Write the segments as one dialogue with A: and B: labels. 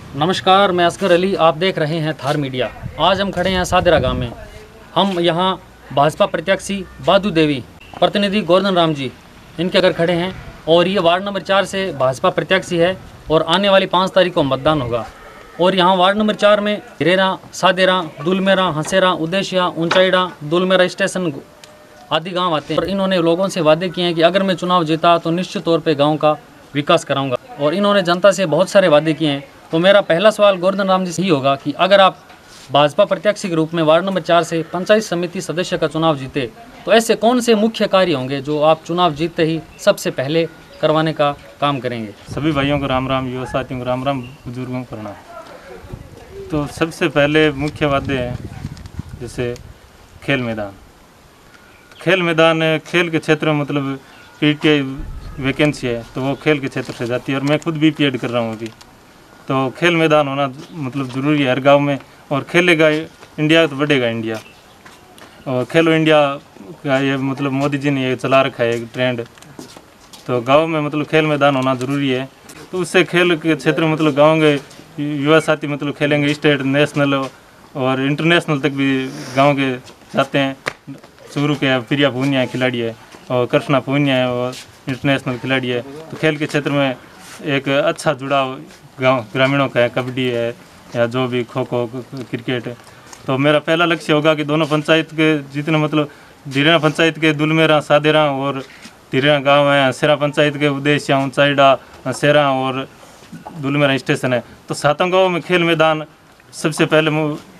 A: नमस्कार, मैं असगर अली, आप देख रहे हैं थार मीडिया। आज हम खड़े हैं सादेरा गांव में। हम यहाँ भाजपा प्रत्याशी बादू देवी, प्रतिनिधि गोवर्धन राम जी, इनके घर खड़े हैं और ये वार्ड नंबर 4 से भाजपा प्रत्याशी है और आने वाली 5 तारीख को मतदान होगा। और यहाँ वार्ड नंबर 4 में हिरेरा, सादेरा, दुलमेरा, हंसेरा, उद्देशिया, ऊंचाईड़ा, दुलमेरा स्टेशन आदि गांव आते हैं। और इन्होंने लोगों से वादे किए हैं कि अगर मैं चुनाव जीता तो निश्चित तौर पे गांव का विकास कराऊंगा। और इन्होंने जनता से बहुत सारे वादे किए हैं। तो मेरा पहला सवाल गोवर्धन राम जी से ही होगा कि अगर आप भाजपा प्रत्याशी के रूप में वार्ड नंबर 4 से पंचायत समिति सदस्य का चुनाव जीते तो ऐसे कौन से मुख्य कार्य होंगे जो आप चुनाव जीतते ही सबसे पहले करवाने का काम करेंगे?
B: सभी भाइयों को राम राम, युवा साथियों को राम राम, बुजुर्गों को प्रणाम। तो सबसे पहले मुख्य वादे हैं जैसे खेल मैदान। खेल के क्षेत्र में मतलब पीटीआई वैकेंसी है तो वो खेल के क्षेत्र से जाती है और मैं खुद भी पीएड कर रहा हूँ अभी। तो खेल मैदान होना मतलब ज़रूरी है हर गांव में, और खेलेगा इंडिया तो बढ़ेगा इंडिया। और खेलो इंडिया का ये मतलब मोदी जी ने ये चला रखा है एक ट्रेंड। तो गांव में मतलब खेल मैदान होना ज़रूरी है। तो उससे खेल के क्षेत्र में मतलब गाँव के युवा साथी मतलब खेलेंगे, स्टेट, नेशनल और इंटरनेशनल तक भी गाँव के जाते हैं। शुरू के प्रिया पूनिया खिलाड़ी है और कृष्णा पूनिया है और इंटरनेशनल खिलाड़ी है। तो खेल के क्षेत्र में एक अच्छा जुड़ाव गांव ग्रामीणों का है, कबड्डी है या जो भी खो खो, क्रिकेट है। तो मेरा पहला लक्ष्य होगा कि दोनों पंचायत के जितने मतलब धीरेरा पंचायत के दुलमेरा, सादेरा और धीरेरा गांव है, सेरा पंचायत के उद्देश्य, ऊंचाईड़ा, सेरा और दुलमेरा स्टेशन है, तो सातों गाँव में खेल मैदान सबसे पहले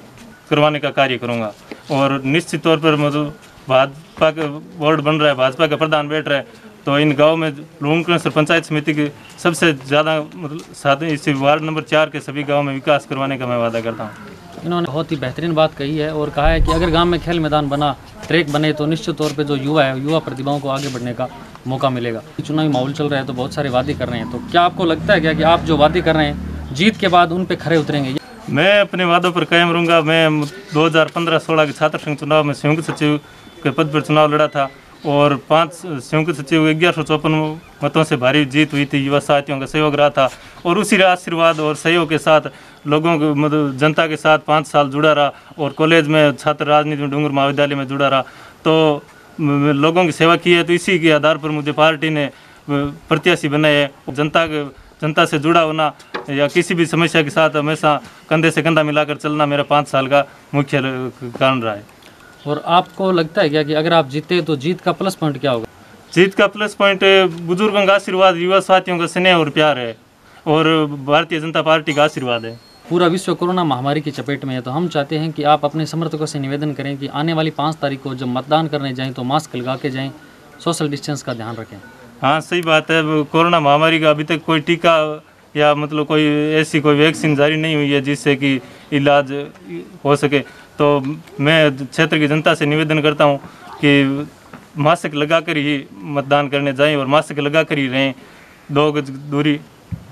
B: करवाने का कार्य करूँगा। और निश्चित तौर पर मतलब भाजपा का बोर्ड बन रहा है, भाजपा का प्रधान बैठ रहा है, तो इन गांव में लूणकरण पंचायत समिति की सबसे ज़्यादा मतलब साथ इस वार्ड नंबर 4 के सभी गांव में विकास करवाने का मैं वादा करता हूं।
A: इन्होंने बहुत ही बेहतरीन बात कही है और कहा है कि अगर गांव में खेल मैदान बना, ट्रैक बने तो निश्चित तौर पे जो युवा है, युवा प्रतिभाओं को आगे बढ़ने का मौका मिलेगा। चुनावी माहौल चल रहा है तो बहुत सारे वादे कर रहे हैं, तो क्या आपको लगता है क्या कि आप जो वादे कर रहे हैं जीत के बाद उन पर खरे उतरेंगे?
B: मैं अपने वादों पर कायम रहूँगा। मैं 2015-16 के छात्र संघ चुनाव में संयुक्त सचिव के पद पर चुनाव लड़ा था और 5 संयुक्त सचिव 1154 मतों से भारी जीत हुई थी। युवा साथियों का सहयोग रहा था और उसी आशीर्वाद और सहयोग के साथ लोगों को मतलब जनता के साथ 5 साल जुड़ा रहा और कॉलेज में छात्र राजनीति में डूंगर महाविद्यालय में जुड़ा रहा। तो लोगों की सेवा की है, तो इसी के आधार पर मुझे पार्टी ने प्रत्याशी बनाया है। जनता से जुड़ा होना या किसी भी समस्या के साथ हमेशा कंधे से कंधा मिलाकर चलना मेरा 5 साल का मुख्य कारण रहा है।
A: और आपको लगता है क्या कि अगर आप जीते तो जीत का प्लस पॉइंट क्या होगा?
B: जीत का प्लस पॉइंट बुजुर्गों का आशीर्वाद, युवा साथियों का स्नेह और प्यार है और भारतीय जनता पार्टी का आशीर्वाद है।
A: पूरा विश्व कोरोना महामारी की चपेट में है, तो हम चाहते हैं कि आप अपने समर्थकों से निवेदन करें कि आने वाली 5 तारीख को जब मतदान करने जाएं तो मास्क लगा के जाएं, सोशल डिस्टेंस का ध्यान रखें।
B: हाँ, सही बात है। कोरोना महामारी का अभी तक कोई टीका या मतलब कोई ऐसी कोई वैक्सीन जारी नहीं हुई है जिससे कि इलाज हो सके। तो मैं क्षेत्र की जनता से निवेदन करता हूँ कि मास्क लगा कर ही मतदान करने जाएं और मास्क लगा कर ही रहें, 2 गज दूरी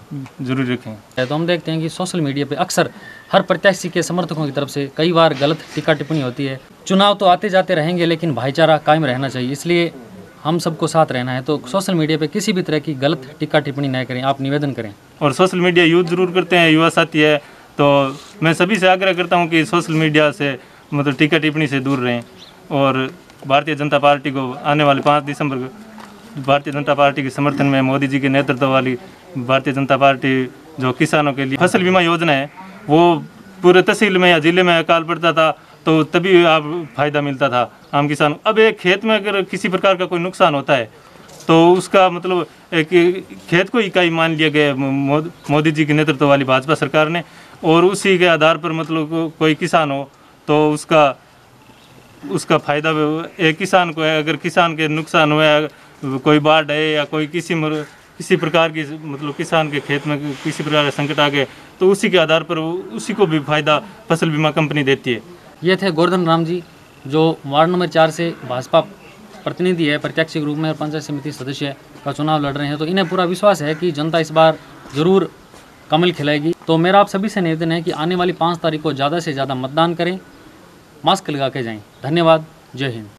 B: जरूर रखें।
A: तो हम देखते हैं कि सोशल मीडिया पे अक्सर हर प्रत्याशी के समर्थकों की तरफ से कई बार गलत टीका टिप्पणी होती है। चुनाव तो आते जाते रहेंगे लेकिन भाईचारा कायम रहना चाहिए, इसलिए हम सबको साथ रहना है। तो सोशल मीडिया पे किसी भी तरह की गलत टीका टिप्पणी न करें, आप निवेदन करें।
B: और सोशल मीडिया यूज जरूर करते हैं, युवा साथी है, तो मैं सभी से आग्रह करता हूं कि सोशल मीडिया से मतलब टीका टिप्पणी से दूर रहें। और भारतीय जनता पार्टी को आने वाले 5 दिसंबर को भारतीय जनता पार्टी के समर्थन में मोदी जी के नेतृत्व वाली भारतीय जनता पार्टी जो किसानों के लिए फसल बीमा योजना है, वो पूरे तहसील में या जिले में अकाल पड़ता था तो तभी आप फायदा मिलता था आम किसान। अब एक खेत में अगर किसी प्रकार का कोई नुकसान होता है तो उसका मतलब एक खेत को इकाई मान लिया गया मोदी जी के नेतृत्व वाली भाजपा सरकार ने, और उसी के आधार पर मतलब कोई किसान हो तो उसका फायदा एक किसान को है। अगर किसान के नुकसान हुआ, कोई बाढ़ है या कोई किसी प्रकार की मतलब किसान के खेत में किसी प्रकार का संकट आ गए तो उसी के आधार पर उसी को भी फायदा फसल बीमा कंपनी देती है।
A: ये थे गोवर्धन राम जी जो वार्ड नंबर 4 से भाजपा प्रतिनिधि है, प्रत्याशी के रूप में और पंचायत समिति सदस्य का चुनाव लड़ रहे हैं। तो इन्हें पूरा विश्वास है कि जनता इस बार जरूर कमल खिलाएगी। तो मेरा आप सभी से निवेदन है कि आने वाली 5 तारीख को ज़्यादा से ज़्यादा मतदान करें, मास्क लगा के जाएं। धन्यवाद, जय हिंद।